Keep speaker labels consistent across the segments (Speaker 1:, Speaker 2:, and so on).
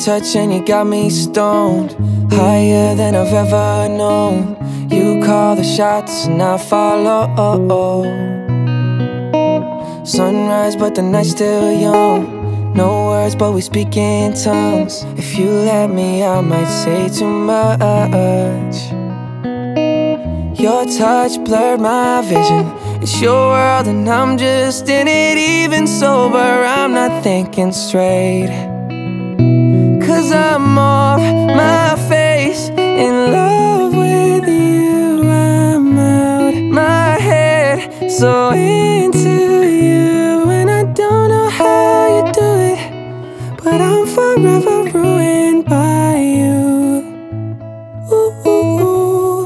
Speaker 1: touch and you got me stoned, higher than I've ever known. You call the shots and I follow. Sunrise but the night's still young. No words but we speak in tongues. If you let me I might say too much. Your touch blurred my vision. It's your world and I'm just in it. Even sober I'm not thinking straight, 'cause I'm off my face, in love with you. I'm out my head, so into you. And I don't know how you do it, but I'm forever ruined by you. Ooh.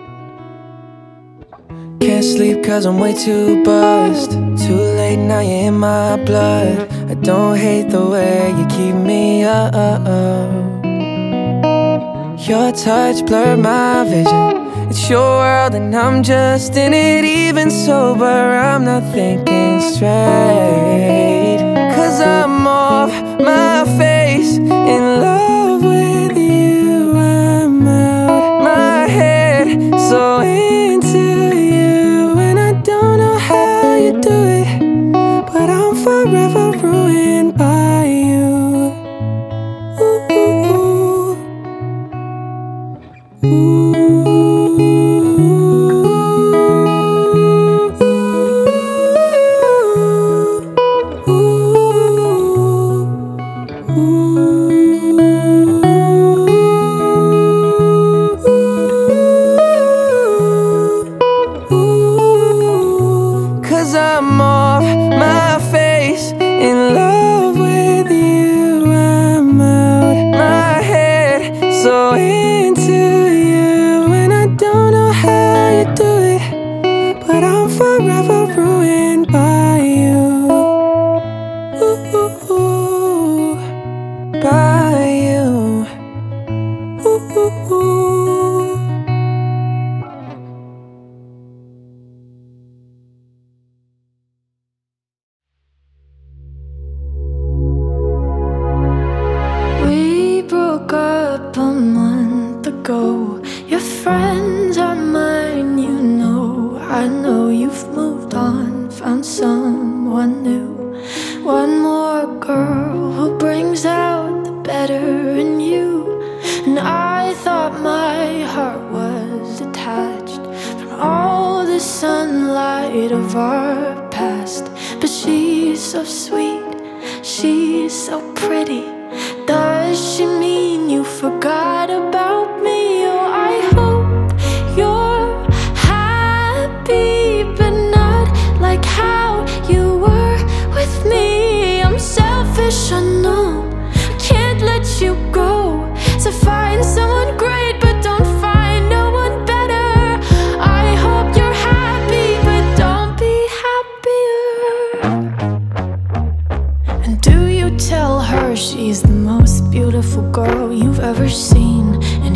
Speaker 1: Can't sleep 'cause I'm way too buzzed. Too late now, you're in my blood. I don't hate the way you keep me up. Your touch blurred my vision. It's your world and I'm just in it. Even sober I'm not thinking straight, 'cause I'm off my face, in love with you. I'm out my head, so into you. And I don't know how you do it, but I'm forever ruined by you. Ooh. I'm off my face, in love with you. I'm out my head, so into you. And I don't know how you do it, but I'm forever ruined by you. Ooh, by you. Ooh.
Speaker 2: A month ago, your friends are mine, you know. I know you've moved on, found someone new. One more girl who brings out the better in you. And I thought my heart was detached from all the sunlight of our past. But she's so sweet, she's so pretty. Does she mean you forgot about me? Oh, I hope you're happy, but not like how you were with me. I'm selfish, I know, can't let you go. So find someone great, but don't find no one better. I hope you're happy, but don't be happier. And do you tell her she's the most beautiful girl you've ever seen? And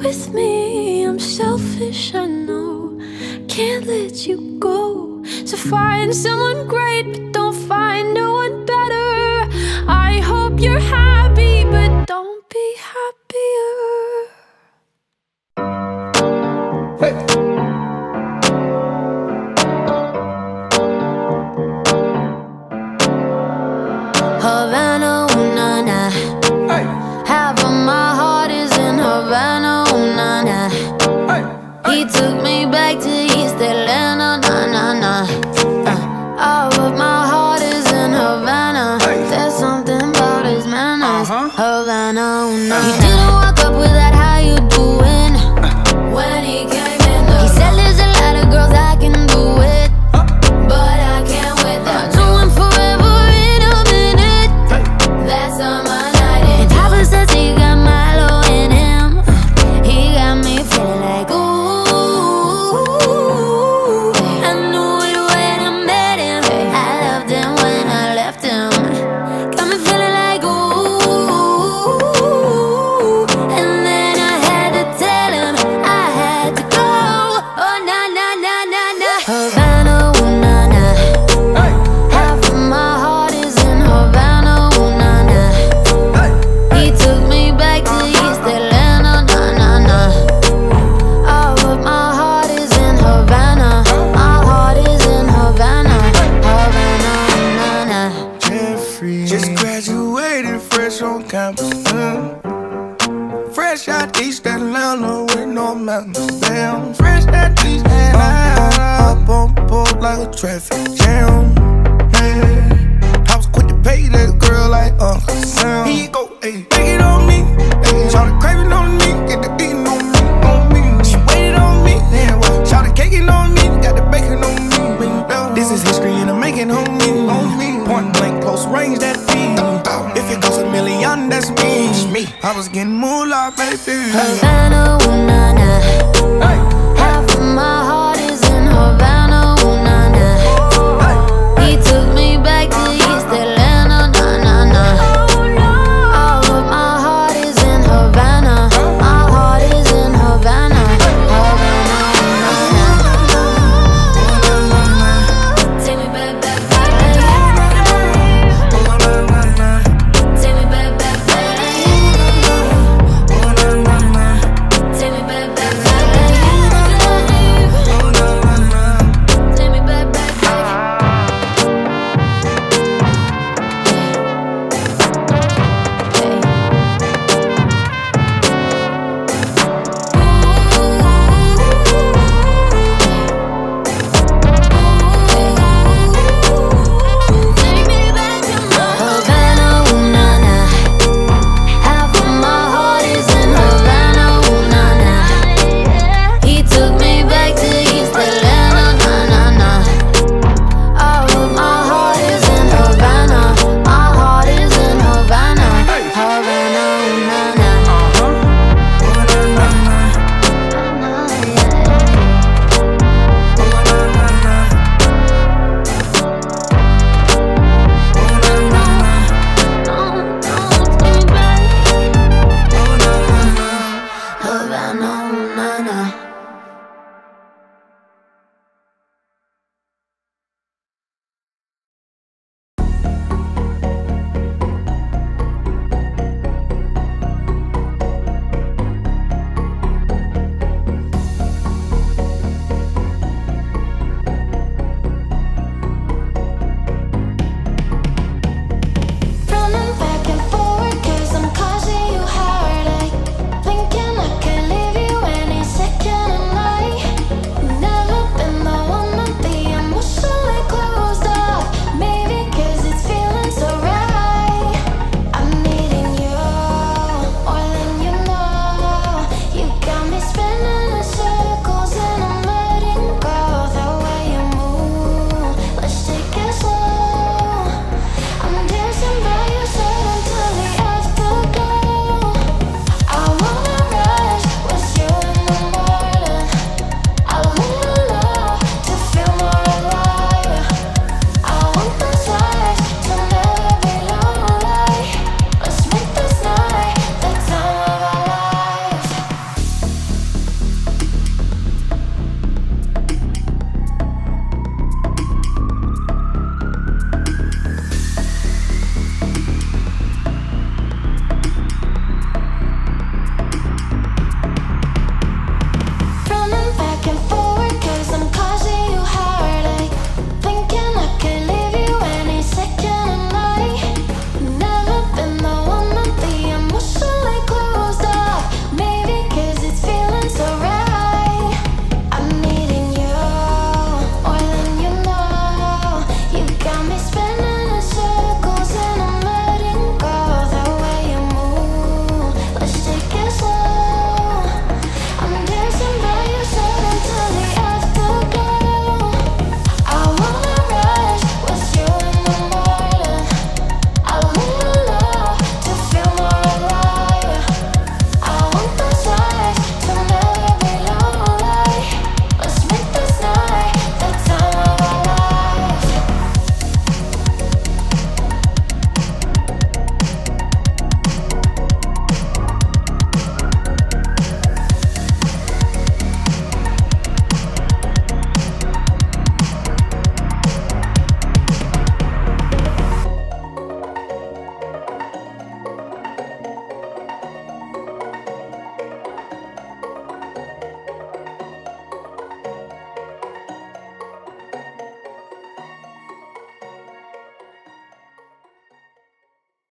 Speaker 2: with me. I'm selfish, I know, can't let you go. So find someone great, but don't find no one better. I hope you're happy, but don't be happier.
Speaker 3: Hey.
Speaker 2: Havana, ooh, na, na.
Speaker 3: Hey.
Speaker 2: Half of my heart is in Havana, ooh, na, na.
Speaker 3: Hey.
Speaker 2: He took me back to East Atlanta, na, na, na. All of my heart is in Havana. There's something about his manners. Havana, ooh, na, na. He didn't walk up with that, how you doing? When he came in, he said there's a lot of girls I can do it, but I can't with them. So I'm forever in a minute. That's on my night. And Papa says he got Milo in him. He got me feeling like ooh. I knew it when I met him. I loved him when I left him. Got me feeling like ooh. And then I had to tell him I had to go. Oh na na na na na. Havana, ooh na na. Half of my heart is in Havana, ooh na na. He took me back to East Atlanta, na na na. All of my heart is in Havana. My heart is in Havana, Havana, na na.
Speaker 3: Jeffrey just graduated fresh on campus. Fresh out East Atlanta with no mountains. Damn, fresh out East Atlanta. Up on board like a traffic jam. Man, I was quick to pay that girl like Uncle Sam. Here you go, ayy, take it on me. Shawty craving on me, get the beating on me, on me. She waited on me, yeah, well, shawty caking on me, got the bacon on me. This is history in the making, on me, on me. Point blank, close range, that feed. If it goes a million, that's me. I was getting moolah, baby.
Speaker 2: Havana, ooh na na.